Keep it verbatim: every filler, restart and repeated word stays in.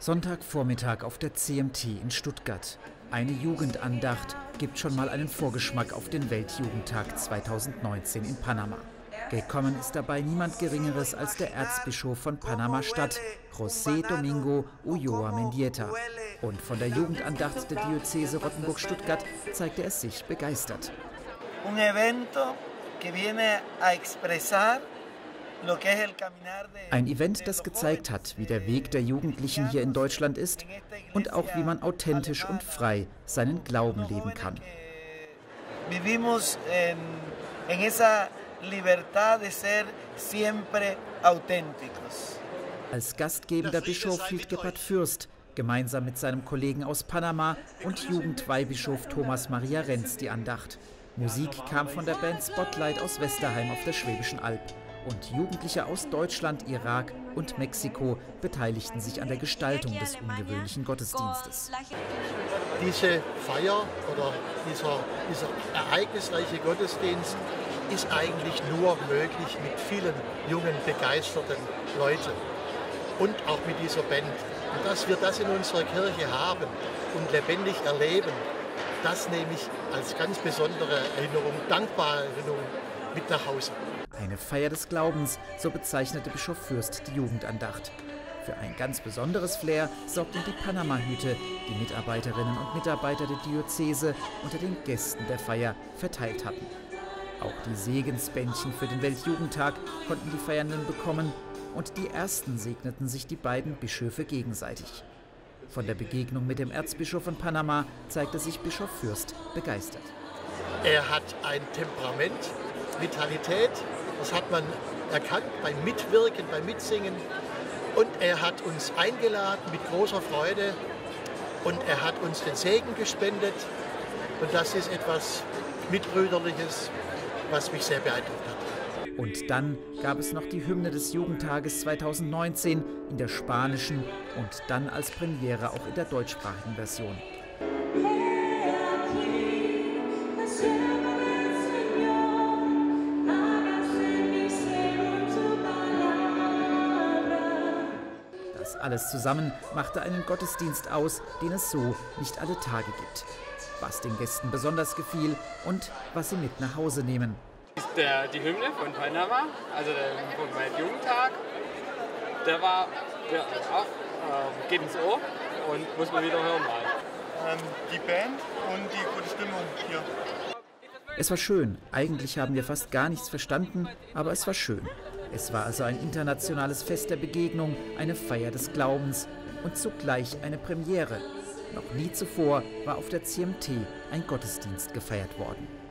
Sonntagvormittag auf der C M T in Stuttgart. Eine Jugendandacht gibt schon mal einen Vorgeschmack auf den Weltjugendtag zweitausendneunzehn in Panama. Gekommen ist dabei niemand Geringeres als der Erzbischof von Panama-Stadt, José Domingo Ulloa Mendieta. Und von der Jugendandacht der Diözese Rottenburg-Stuttgart zeigte er sich begeistert. Un evento que viene a expresar Ein Event, das gezeigt hat, wie der Weg der Jugendlichen hier in Deutschland ist und auch wie man authentisch und frei seinen Glauben leben kann. Als gastgebender Bischof hielt Gebhard Fürst gemeinsam mit seinem Kollegen aus Panama und Jugendweihbischof Thomas Maria Renz die Andacht. Musik kam von der Band Spotlight aus Westerheim auf der Schwäbischen Alb. Und Jugendliche aus Deutschland, Irak und Mexiko beteiligten sich an der Gestaltung des ungewöhnlichen Gottesdienstes. Diese Feier oder dieser, dieser ereignisreiche Gottesdienst ist eigentlich nur möglich mit vielen jungen, begeisterten Leuten und auch mit dieser Band. Und dass wir das in unserer Kirche haben und lebendig erleben, das nehme ich als ganz besondere Erinnerung, dankbare Erinnerung mit nach Hause. Eine Feier des Glaubens, so bezeichnete Bischof Fürst die Jugendandacht. Für ein ganz besonderes Flair sorgten die Panama-Hüte, die Mitarbeiterinnen und Mitarbeiter der Diözese unter den Gästen der Feier verteilt hatten. Auch die Segensbändchen für den Weltjugendtag konnten die Feiernden bekommen und die ersten segneten sich die beiden Bischöfe gegenseitig. Von der Begegnung mit dem Erzbischof von Panama zeigte sich Bischof Fürst begeistert. Er hat ein Temperament, Vitalität, das hat man erkannt beim Mitwirken, beim Mitsingen. Und er hat uns eingeladen mit großer Freude und er hat uns den Segen gespendet. Und das ist etwas Mitbrüderliches, was mich sehr beeindruckt hat. Und dann gab es noch die Hymne des Jugendtages zweitausendneunzehn in der spanischen und dann als Premiere auch in der deutschsprachigen Version. Das alles zusammen machte einen Gottesdienst aus, den es so nicht alle Tage gibt. Was den Gästen besonders gefiel und was sie mit nach Hause nehmen. Der, die Hymne von Panama, also der vom Weltjugendtag, der war der auch, äh, geht ins Ohr und muss man wieder hören mal. Ähm, die Band und die gute Stimmung hier. Es war schön. Eigentlich haben wir fast gar nichts verstanden, aber es war schön. Es war also ein internationales Fest der Begegnung, eine Feier des Glaubens und zugleich eine Premiere. Noch nie zuvor war auf der C M T ein Gottesdienst gefeiert worden.